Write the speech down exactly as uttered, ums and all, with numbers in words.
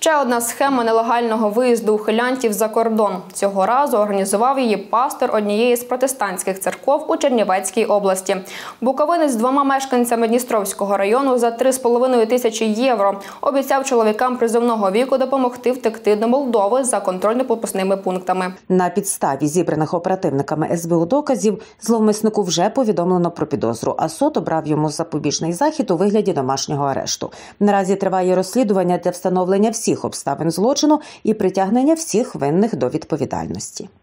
Ще одна схема нелегального виїзду ухилянтів за кордон. Цього разу організував її пастор однієї з протестантських церков у Чернівецькій області. Буковинець з двома мешканцями Дністровського району за три з половиною тисячі євро обіцяв чоловікам призовного віку допомогти втекти до Молдови за контрольно-пропускними пунктами. На підставі зібраних оперативниками ес бе у доказів зловмиснику вже повідомлено про підозру, а суд обрав йому запобіжний захід у вигляді домашнього арешту. Наразі триває розслідування для встановлення всіх обставин злочину і притягнення всіх винних до відповідальності.